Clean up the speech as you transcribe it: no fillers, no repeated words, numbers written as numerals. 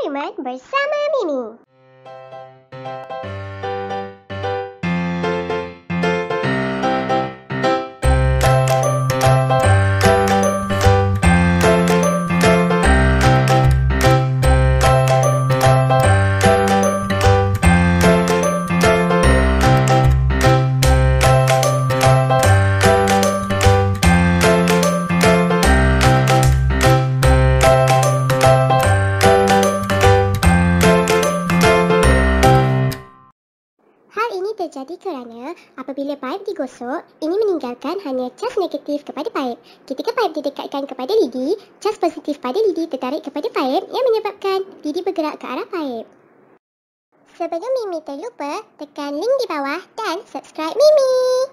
Eksperimen bersama Mimi. Hal ini terjadi kerana apabila paip digosok, ini meninggalkan hanya cas negatif kepada paip. Ketika paip didekatkan kepada lidi, cas positif pada lidi tertarik kepada paip yang menyebabkan lidi bergerak ke arah paip. Sebelum Mimi terlupa, tekan link di bawah dan subscribe Mimi.